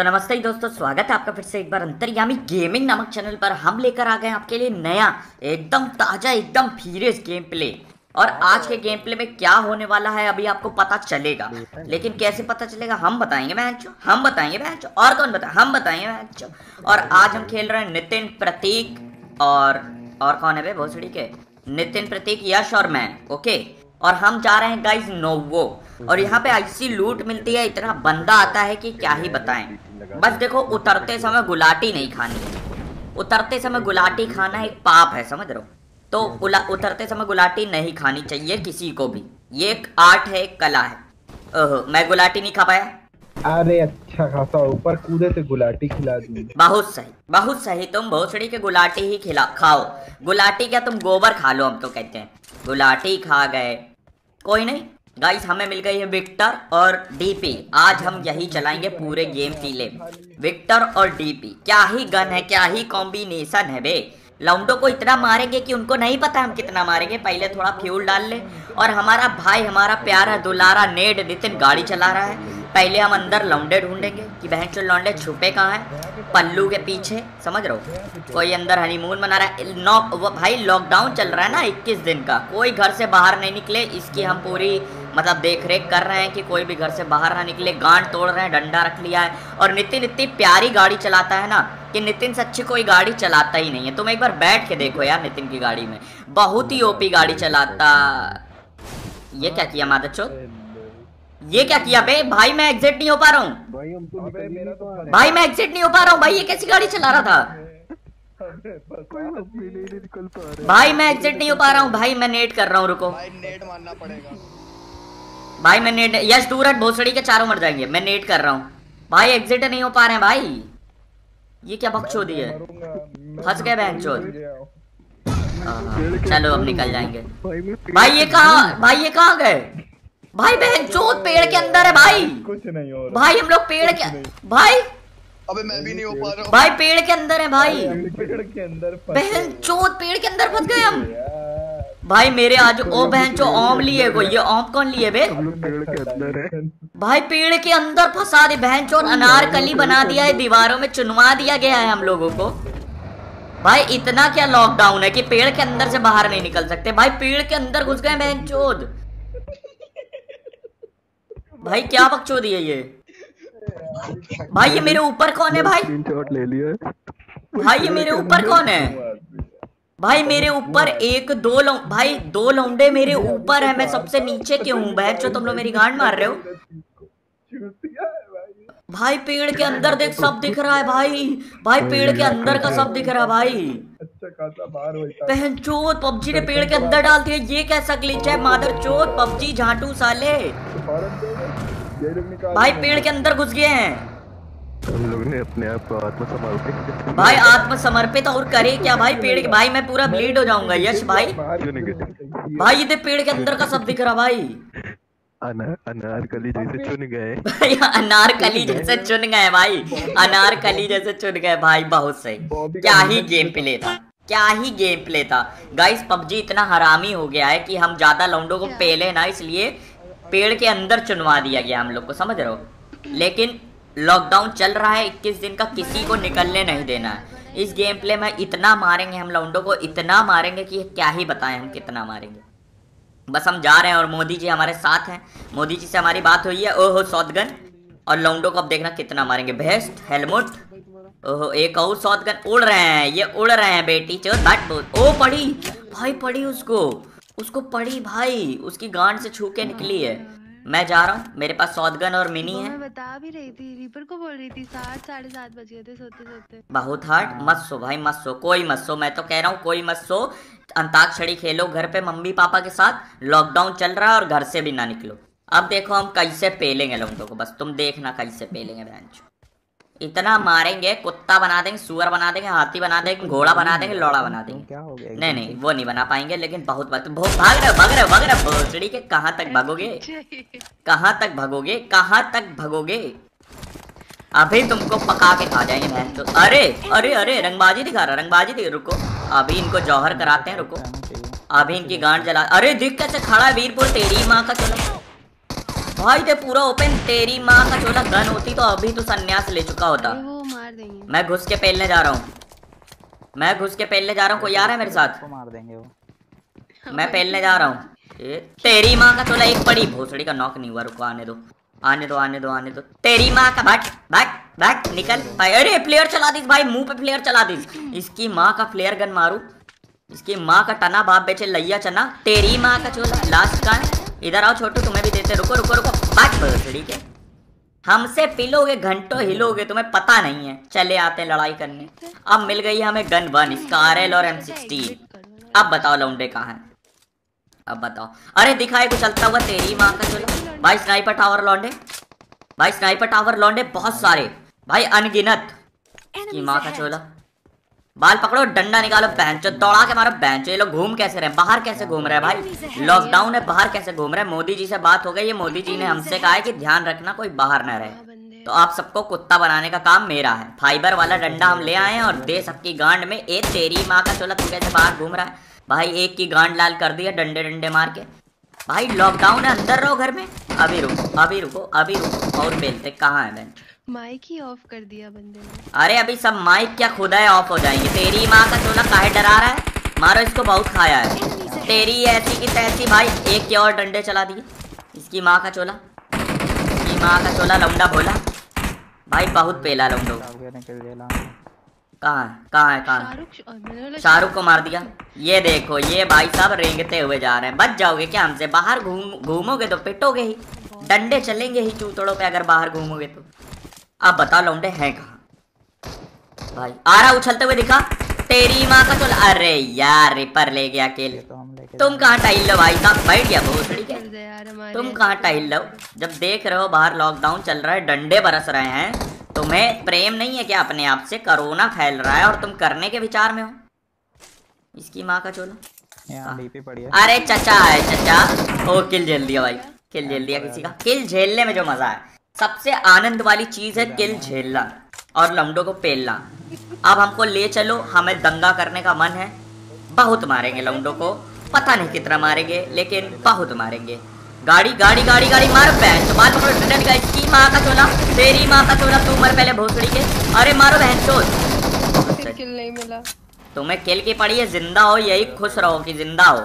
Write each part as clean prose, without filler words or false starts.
तो नमस्ते दोस्तों, स्वागत है आपका फिर से एक बार अंतर्यामी गेमिंग नामक चैनल पर। हम लेकर आ गए हैं आपके लिए नया एकदम ताजा एकदम फीरियस गेम प्ले। और आज के गेम प्ले में क्या होने वाला है अभी आपको पता चलेगा, लेकिन कैसे पता चलेगा हम बताएंगे मैच, हम बताएंगे मैच। और कौन बताए? हम बताएंगे मैच। और आज हम खेल रहे हैं नितिन, प्रतीक और कौन है बे भोसड़ी के? नितिन, प्रतीक, यश और मैं। ओके, और हम जा रहे हैं गाइस नोवो। और यहाँ पे ऐसी लूट मिलती है, इतना बंदा आता है कि क्या ही बताएं। बस देखो, उतरते समय गुलाटी नहीं खानी है। उतरते समय गुलाटी खाना एक पाप है, समझ रहे हो? तो उतरते समय गुलाटी नहीं खानी चाहिए किसी को भी। ये एक आर्ट है, एक कला है। ओहो, मैं गुलाटी नहीं खा पाया। अरे अच्छा खासा ऊपर कूदे से गुलाटी खिला दी। बहुत सही, बहुत सही। तुम भोसड़ी के गुलाटी ही खाओ। गुलाटी क्या, तुम गोबर खा लो, हम तो कहते हैं गुलाटी खा गए। कोई नहीं गाइस, हमें मिल गई है विक्टर और डीपी। आज हम यही चलाएंगे पूरे गेम पीले, विक्टर और डीपी। क्या ही गन है, क्या ही कॉम्बिनेशन है बे। लाउंडो को इतना मारेंगे कि उनको नहीं पता हम कितना मारेंगे। पहले थोड़ा फ्यूल डाल ले। और हमारा भाई, हमारा प्यारा दुलारा नेड नितिन गाड़ी चला रहा है। पहले हम अंदर लौंडे ढूंढेंगे कि बहन चो लौंडे छुपे कहाँ हैं, पल्लू के पीछे, समझ रहे हो? कोई अंदर हनीमून मना रहा है। भाई लॉकडाउन चल रहा है ना 21 दिन का, कोई घर से बाहर नहीं निकले। इसकी हम पूरी मतलब देख रेख कर रहे हैं कि कोई भी घर से बाहर ना निकले। गांड तोड़ रहे हैं, डंडा रख लिया है। और नितिन इतनी प्यारी गाड़ी चलाता है ना कि नितिन से अच्छी कोई गाड़ी चलाता ही नहीं है। तुम एक बार बैठ के देखो यार नितिन की गाड़ी में, बहुत ही ओपी गाड़ी चलाता। ये क्या किया मादरचोद? ये क्या किया बे? भाई मैं एग्जिट नहीं हो पा रहा हूँ। भाई मैं एग्जिट नहीं हो पा रहा हूँ। भाई ये कैसी गाड़ी चला रहा था? भाई मैं एग्जिट नहीं हो पा रहा हूँ। भाई मैं नेट कर रहा हूँ, रुको। भाई नेट मारना पड़ेगा। भाई मैं नेट, यश दूर हट, भोसड़ी के चारों मर जाएंगे। मैं नेट कर रहा हूँ। भाई एग्जिट नहीं हो पा रहे हैं भाई। ये क्या बकचोदी है? फंस गए बहनचोद। चलो अब निकल जाएंगे। भाई ये कहाँ गए? भाई बहनचोद पेड़ के अंदर है भाई। कुछ नहीं हो रहा भाई हम लोग पेड़ के, भाई अबे मैं भी नहीं हो पा रहा हूँ। भाई पेड़ के अंदर है भाई। पेड़ के अंदर बहनचोद पेड़ के अंदर फंस गए हम। भाई मेरे आज ओ बहनचो ओम लिए कोई। ये ओम कौन लिए बे? पेड़ के अंदर है भाई पेड़ के अंदर फंसा दे बहनचोद। अनारकली बना दिया है, दीवारों में चुनवा दिया गया है हम लोगों को। भाई इतना क्या लॉकडाउन है कि पेड़ के अंदर से बाहर नहीं निकल सकते? भाई पेड़ के अंदर घुस गए बहनचोद। भाई क्या बकचोदी है ये? भाई ये मेरे ऊपर कौन है? भाई स्क्रीनशॉट ले लिया। भाई ये मेरे ऊपर कौन है? भाई मेरे ऊपर एक दो भाई दो लौंडे मेरे ऊपर है। मैं सबसे नीचे क्यों हूँ? बहनचो तुम लोग मेरी गांड मार रहे हो। भाई पेड़ के अंदर देख, सब दिख रहा है भाई। भाई पेड़ के अंदर का सब दिख रहा है भाई। अच्छा खासा बाहर होता है। बहनचोद पबजी ने पेड़ के अंदर डाल दिया। ये कैसा ग्लिच है मादरचोद? पबजी झाटू साले। भाई पेड़ के अंदर घुस गए हैं। हम लोग ने अपने आप को आत्मसमर्पित। भाई आत्मसमर्पित और करे क्या? भाई पेड़ के, भाई मैं पूरा ब्लीड हो जाऊंगा यश भाई। भाई ये पेड़ के अंदर का सब दिख रहा भाई। अनारकली जैसे चुन गए। भाई अनारकली जैसे चुन गए भाई। अनारकली जैसे चुन गए भाई। बहुत सही। क्या ही गेम प्ले था, क्या ही गेम प्ले था गाइस। पबजी इतना हरामी हो गया है कि हम ज्यादा लौंडों को पेले ना, इसलिए पेड़ के अंदर चुनवा दिया गया हम लोग को, समझ रहे हो? लेकिन लॉकडाउन चल रहा है 21 दिन का, किसी को निकलने नहीं देना है। इस गेम प्ले में इतना मारेंगे हम लौंडों को, इतना मारेंगे कि क्या ही बताएं हम कितना मारेंगे। बस हम जा रहे हैं और मोदी जी हमारे साथ हैं। मोदी जी से हमारी बात हुई है। ओहो शॉटगन। और लौंडों को अब देखना कितना मारेंगे। Best helmet. ओहो एक और शॉटगन। उड़ रहे हैं, ये उड़ रहे हैं बेटी चो। ओ पड़ी भाई, पड़ी उसको पड़ी भाई। उसकी गांड से छू के निकली है। मैं जा रहा हूँ, मेरे पास शॉटगन और मिनी है। मैं बता भी रही थी, रीपर को बोल रही थी 7 साढ़े 7 बज गए थे सोते सोते। बहुत हार्ड। मत सो भाई, मत सो, कोई मत सो। मैं तो कह रहा हूँ कोई मत सो। अंताक्षरी खेलो घर पे मम्मी पापा के साथ। लॉकडाउन चल रहा है और घर से भी ना निकलो। अब देखो हम कैसे पेलेंगे लोगों को, बस तुम देखना कैसे पेलेंगे बेंच। इतना मारेंगे, कुत्ता बना देंगे, सुअर बना देंगे, हाथी बना देंगे, घोड़ा बना देंगे, लोड़ा बना देंगे। क्या हो गया? नहीं वो नहीं बना पाएंगे, लेकिन बहुत भाग रहे हो भोसड़ी के। कहाँ तक भागोगे? कहाँ तक भागोगे? कहाँ तक भागोगे? अभी तुमको पका के खा जाएंगे बहन तो। अरे रंगबाजी दिखा रहा, रंगबाजी दिख। रुको अभी इनको जौहर कराते हैं, रुको अभी इनकी गांड जला। अरे देख कैसे खड़ा है वीरपुर, तेरी माँ का। चलो भाई दे पूरा ओपन, तेरी माँ का चोला गन होती तो अभी तो संन्यास ले चुका होता। अरे वो मार देंगे। मैं घुस के पेलने जा रहा हूँ, मैं घुस के पेलने जा रहा हूँ। कोई आ रहा है मेरे साथ? को मार देंगे वो। मैं पेलने जा रहा हूँ। तेरी माँ का चोला एक बड़ी भोसड़ी का नॉक नहीं हुआ। रुको, आने दो आने दो आने दो आने दो। तेरी माँ का भाग भाग भाग निकल भाई। अरे फ्लेयर चला दी भाई, मुंह पे फ्लेयर चला दी। इसकी माँ का फ्लेयर गन मारू, इसकी माँ का टना बाप बेचे लैया चना। तेरी माँ का चोला लास्ट का है। इधर आओ छोटू, तुम्हें भी देते। रुको रुको रुको, भाग भोसड़ी के। हमसे पिलोगे घंटों हिलोगे, तुम्हें पता नहीं है। चले आते हैं लड़ाई करने। अब मिल गई हमें गन 1, इसका RL और M16। अब बताओ लौंडे कहाँ हैं? अब बताओ। अरे दिखाए को चलता हुआ, तेरी माँ का चोला। भाई स्नाइपर टावर लौंडे, भाई स्नाइपर टावर लौंडे बहुत सारे भाई, अनगिनत। की माँ का चोला, बाल पकड़ो, डंडा निकालो, बेंचो दौड़ा के मारो। बेंचो ये लोग घूम कैसे रहे, बाहर कैसे घूम रहे हैं भाई? लॉकडाउन है, बाहर कैसे घूम रहे हैं? मोदी जी से बात हो गई है, मोदी जी ने हमसे कहा है कि ध्यान रखना कोई बाहर ना रहे। तो आप सबको कुत्ता बनाने का काम मेरा है। फाइबर वाला डंडा हम ले आए हैं और दे सबकी गांड में। ए तेरी माँ का चोला, तू कैसे बाहर घूम रहा है भाई? एक की गांड लाल कर दिया डंडे डंडे मार के। भाई लॉकडाउन है, अंदर रहो घर में। अभी रुको अभी रुको अभी रुको, और बेलते कहाँ है बेंच? माइक ही ऑफ कर दिया बंदे ने। अरे अभी सब माइक क्या खुदा है ऑफ हो जाएंगे। तेरी माँ का चोला काहे डरा रहा है? मारो इसको, बहुत खाया है। तेरी ऐसी की तैसी भाई, एक के और डंडे चला दिए। इसकी माँ का चोला, इसकी माँ का चोला लौंडा भोला भाई, बहुत पेला लौंडो। कहाँ है कहाँ है कहाँ है? शाहरुख को मार दिया। ये देखो ये भाई साहब रेंगते हुए जा रहे हैं। बच जाओगे क्या हमसे? बाहर घूमोगे तो पिटोगे ही, डंडे चलेंगे ही चूतड़ों पे अगर बाहर घूमोगे तो। अब बताओ लौंडे हैं कहाँ? भाई आ रहा उछलते हुए दिखा। तेरी माँ का चोला, अरे यार रिपर ले गया अकेले। तुम कहाँ टाइल लो भाई साहब? बैठ गया भोसड़ी के। तुम कहाँ टाइल लो? जब देख रहे हो बाहर लॉकडाउन चल रहा है, डंडे बरस रहे हैं, तुम्हें प्रेम नहीं है क्या अपने आप से? कोरोना फैल रहा है और तुम करने के विचार में हो। इसकी माँ का चोला, पड़ी है। अरे चचा है चचा। ओ किल झेल दिया भाई, किल झेल दिया किसी का। किल झेलने में जो मजा है, सबसे आनंद वाली चीज है किल झेलना और लौंडों को पेलना। अब हमको ले चलो, हमें दंगा करने का मन है। बहुत मारेंगे लौंडों को, पता नहीं कितना मारेंगे लेकिन बहुत मारेंगे। गाड़ी गाड़ी गाड़ी गाड़ी मारो, बहन बाल पकड़ो, डंडा का। इसकी माँ का चोला, तेरी माँ का चोला, तू मर पहले भोसड़ी के। अरे मारो बहन चोद। किल नहीं मिला तुम्हें किल की पड़ी है, जिंदा हो यही खुश रहो कि जिंदा हो।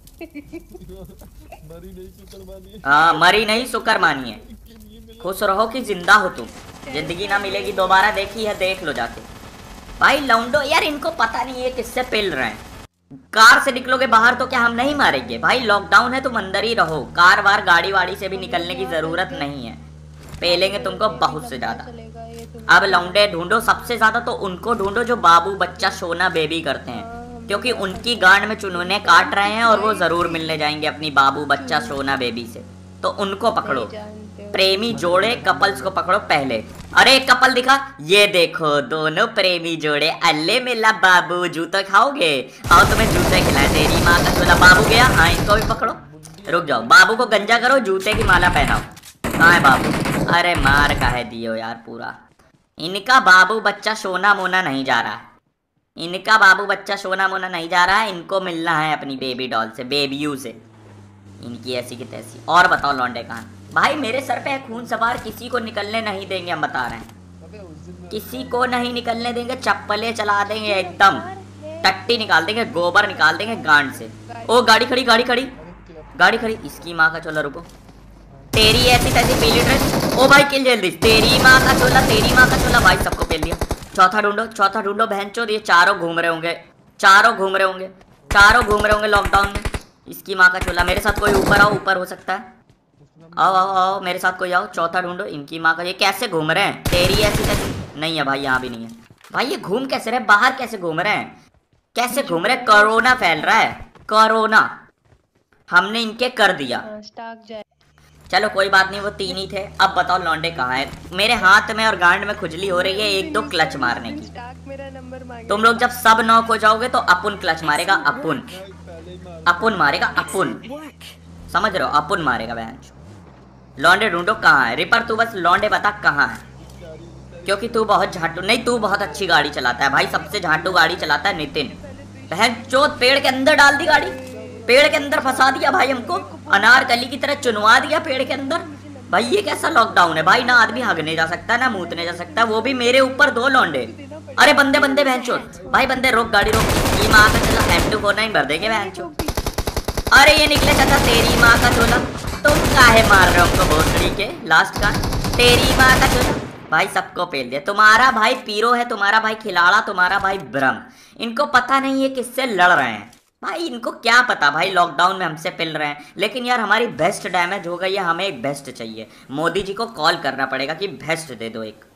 हाँ मरी नहीं शुक्र मानिए, खुश रहो कि जिंदा हो तुम। जिंदगी ना मिलेगी दोबारा, देखी है देख लो जाके। भाई लौंडो यार, इनको पता नहीं है किससे पेल रहे हैं। कार से निकलोगे बाहर तो क्या हम नहीं मारेंगे? भाई लॉकडाउन है, तुम अंदर ही रहो। कार वार गाड़ी वाड़ी से भी निकलने की जरूरत नहीं है, पेलेंगे तुमको बहुत से ज्यादा। अब लौंडे ढूंढो, सबसे ज्यादा तो उनको ढूंढो जो बाबू बच्चा सोना बेबी करते हैं, क्योंकि उनकी गांड में चुनौने काट रहे हैं और वो जरूर मिलने जाएंगे अपनी बाबू बच्चा सोना बेबी से। तो उनको पकड़ो, प्रेमी जोड़े कपल्स को पकड़ो पहले। अरे एक कपल दिखा, ये देखो दोनों प्रेमी जोड़े। अल्ले मेला बाबू जूते खाओगे? आओ तुम्हें जूते खिलाए। तेरी माँ का चोला, बाबू गया। हाँ इनको भी पकड़ो। रुक जाओ, बाबू को गंजा करो, जूते की माला पहनाओ। कहाँ है बाबू? अरे मार काहे दियो यार पूरा। इनका बाबू बच्चा सोना मोना नहीं जा रहा है, इनका बाबू बच्चा सोना मोना नहीं जा रहा है। इनको मिलना है अपनी बेबी डॉल से, बेबीयू से। इनकी ऐसी की तैसी। और बताओ लौंडे कहाँ? भाई मेरे सर पे है खून सवार, किसी को निकलने नहीं देंगे, हम बता रहे हैं। किसी को नहीं निकलने देंगे, चप्पलें चला देंगे एकदम, टट्टी निकाल देंगे, गोबर निकाल देंगे गांड से। ओ गाड़ी खड़ी गाड़ी खड़ी गाड़ी खड़ी। इसकी माँ का चोला, रुको। तेरी ऐसी तैसी पीली ड्रेस। ओ भाई किल जल्दी। तेरी माँ का चोला, तेरी माँ का चोला। भाई सबको पेल दिया। चौथा ढूंढो, चौथा ढूंढो बहनचोद। ये चारों घूम रहे होंगे, चारों घूम रहे होंगे, चारों घूम रहे होंगे लॉकडाउन में। इसकी माँ का चोला। मेरे साथ कोई ऊपर आओ, ऊपर हो सकता है। आओ आओ आओ मेरे साथ कोई आओ। चौथा ढूंढो। इनकी माँ का, ये कैसे घूम रहे हैं? तेरी ऐसी तैसी नहीं है भाई, यहाँ भी नहीं है भाई। ये घूम कैसे रहे, बाहर कैसे घूम रहे हैं, कैसे घूम रहे? कोरोना फैल रहा है, कोरोना हमने इनके कर दिया। चलो कोई बात नहीं, वो 3 ही थे। अब बताओ लौंडे कहाँ है? मेरे हाथ में और गांड में खुजली हो रही है 1-2 क्लच मारने की। तुम लोग जब सब नॉक हो जाओगे तो अपुन क्लच मारेगा, अपुन अपुन मारेगा, अपुन समझ रहे हो? अपुन मारेगा बहन। लौंडे ढूंढो कहाँ है? रिपर तू बस लौंडे बता कहाँ है, क्योंकि तू बहुत झाटू नहीं, तू बहुत अच्छी गाड़ी चलाता है भाई। सबसे झाटू गाड़ी चलाता है नितिन। बहन चोत पेड़ के अंदर डाल दी गाड़ी, पेड़ के अंदर फंसा दिया भाई हमको, अनारकली की तरह चुनवा दिया पेड़ के अंदर। भाई ये कैसा लॉकडाउन है भाई, ना आदमी हगने जा सकता है ना मूतने जा सकता है, वो भी मेरे ऊपर 2 लौंडे। अरे बंदे बंदे बहनचोद, भाई बंदे रोक गाड़ी रोक। ये माँ का चला M249 भर देंगे बहनचोद। अरे ये निकले चाचा तेरी माँ का चोला, तुम काहे मार रहे हो हमको भोसड़ी के। लास्ट का तेरी माँ का चोला, भाई सबको पेल दिया। तुम्हारा भाई पीरो है, तुम्हारा भाई खिलाड़ा, तुम्हारा भाई ब्रह्म। इनको पता नहीं है किससे लड़ रहे हैं भाई, इनको क्या पता भाई लॉकडाउन में हमसे पिल रहे हैं। लेकिन यार हमारी बेस्ट डैमेज हो गई है, हमें एक बेस्ट चाहिए। मोदी जी को कॉल करना पड़ेगा कि बेस्ट दे दो एक।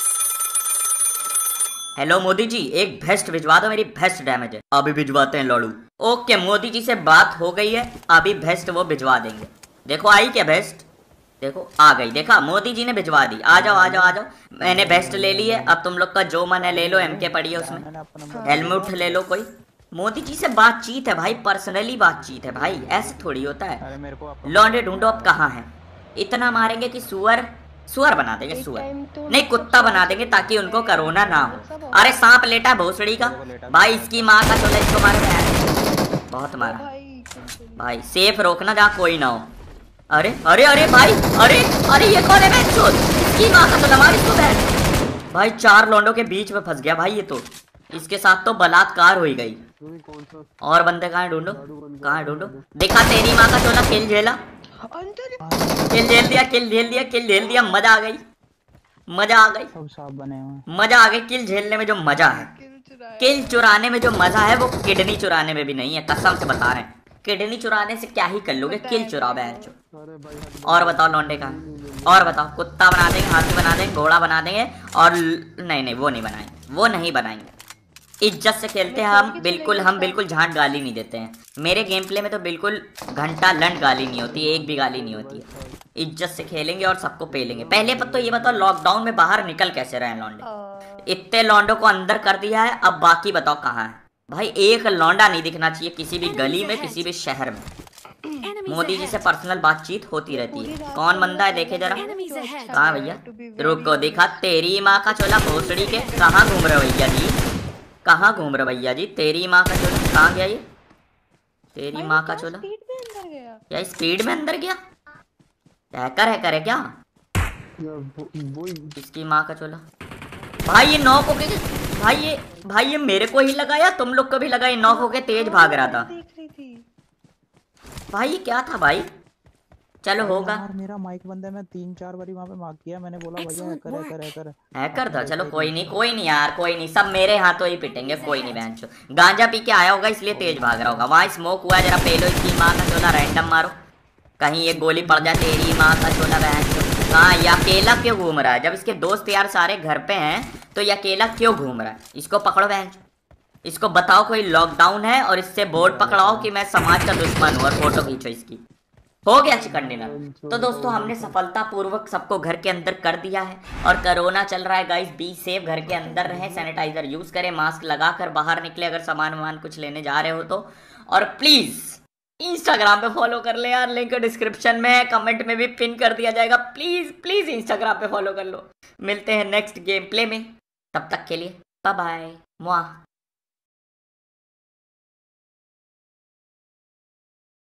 हेलो मोदी जी, एक बेस्ट भिजवा दो, मेरी बेस्ट डैमेज है। अभी भिजवाते हैं लड़ू। ओके मोदी जी से बात हो गई है, अभी बेस्ट वो भिजवा देंगे। देखो आई क्या बेस्ट, देखो आ गई, देखा मोदी जी ने भिजवा दी। आ जाओ आ जाओ आ जाओ, मैंने बेस्ट ले ली है। अब तुम लोग का जो मन है ले लो, MK पड़ी है उसमें, हेलमेट ले लो कोई। मोदी जी से बातचीत है भाई, पर्सनली बातचीत है भाई, ऐसे थोड़ी होता है। लौंडे ढूंढो अब कहाँ है। इतना मारेंगे कि सुअर बना देंगे, सुअर नहीं कुत्ता बना देंगे ताकि उनको कोरोना ना हो। अरे सांप लेटा है भोसड़ी का भाई, इसकी माँ का चोला, इसको मारे। बहुत मारा भाई, सेफ रोकना जहाँ कोई ना हो। अरे अरे अरे भाई, अरे अरे ये कौन है बहनचोद, इसकी माँ का चोला मार इसको बहन। भाई 4 लौंडों के बीच में फंस गया भाई ये तो, इसके साथ तो बलात्कार हो गई। और बंदे कहाँ ढूंढो, कहाँ ढूंढो। देखा तेरी माँ का चोला, किल झेला, किल झेल दिया, किल झेल दिया, किल झेल दिया। मजा आ गई, मजा आ गई, मजा आ गई। किल झेलने में जो मजा है, किल चुराने में जो मजा है, वो किडनी चुराने में भी नहीं है, कसम से बता रहे हैं। किडनी चुराने से क्या ही कर लोगे, किल चुराओ बहन। और बताओ लौंडे का, और बताओ। कुत्ता बना देंगे, हाथी बना देंगे, घोड़ा बना देंगे, और नहीं वो नहीं बनाएंगे, वो नहीं बनाएंगे। इज्जत से खेलते हैं हम बिल्कुल झांट गाली नहीं देते हैं। मेरे गेम प्ले में तो बिल्कुल घंटा लंड गाली नहीं होती, एक भी गाली नहीं होती है। इज्जत से खेलेंगे और सबको पेलेंगे। पहले पर तो ये बताओ लॉकडाउन में बाहर निकल कैसे रहे लौंडे। इतने लौंडों को अंदर कर दिया है, अब बाकी बताओ कहाँ है भाई। एक लौंडा नहीं दिखना चाहिए किसी भी गली में, किसी भी शहर में। मोदी जी से पर्सनल बातचीत होती रहती है। कौन बंदा है देखे जरा, कहाँ भैया, रुको देखा तेरी माँ का चोला भोसड़ी के। कहाँ घूम रहे हो भैया जी, कहाँ घूम रहे भैया जी। तेरी माँ का चोला कहाँ गया ये, तेरी माँ का चोला क्या स्पीड में अंदर गया। हैकर है करे क्या, इसकी माँ का चोला। भाई ये नॉक होके, भाई ये मेरे को ही लगाया, तुम लोग को भी लगा। ये नॉक होके तेज भाग रहा था भाई, ये क्या था भाई। चलो होगा, मेरा माइक बंद है, मैं 3-4 बारी वहाँ पे मार्क किया, मैंने बोला भैया हैकर था। चलो कोई नहीं यार, कोई नहीं, सब मेरे हाथों ही पिटेंगे, कोई नहीं बहन। गांजा पी के आया होगा इसलिए तेज भाग रहा होगा। वहाँ स्मोक हुआ, जरा पेलो इसकी माँ का चोला, रैंडम मारो, कहीं ये गोली पड़ जाए। तेरी माँ का चोला बहन। हाँ ये अकेला क्यों घूम रहा है, जब इसके दोस्त यार सारे घर पे हैं तो ये अकेला क्यों घूम रहा है। इसको पकड़ो बहन, इसको बताओ कोई लॉकडाउन है और इससे बोर्ड पकड़ाओ कि मैं समाज का दुश्मन हूँ, और फोटो खींचो इसकी। हो गया चिकन डिनर। तो दोस्तों हमने सफलतापूर्वक सबको घर के अंदर कर दिया है, और कोरोना चल रहा है गाइस, बी सेफ, घर के अंदर रहें, सैनिटाइजर यूज करें, मास्क लगाकर बाहर निकले अगर सामान कुछ लेने जा रहे हो तो। और प्लीज इंस्टाग्राम पे फॉलो कर ले यार, लिंक डिस्क्रिप्शन में, कमेंट में भी पिन कर दिया जाएगा। प्लीज इंस्टाग्राम पे फॉलो कर लो। मिलते हैं नेक्स्ट गेम प्ले में, तब तक के लिए बाय बाय।